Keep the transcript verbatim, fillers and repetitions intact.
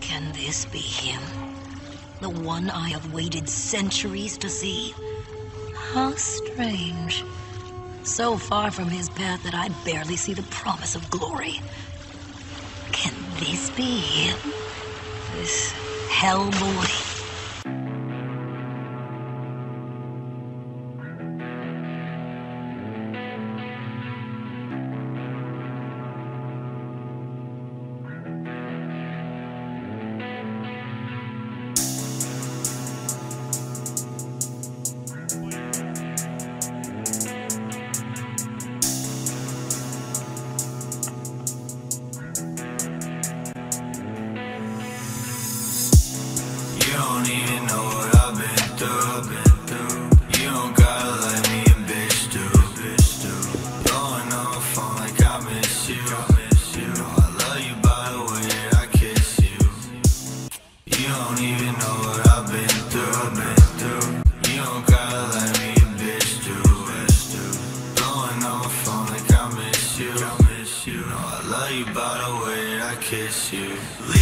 Can this be him? The one I have waited centuries to see? How strange. So far from his path that I barely see the promise of glory. Can this be him? This Hellboy? You don't even know what I've been through. You don't gotta let me a bitch do. Blowing on the phone like I miss you. You know I love you by the way that I kiss you. You don't even know what I've been through. You don't gotta let me a bitch do. Blowing on the phone like I miss you. You know I love you by the way that I kiss you.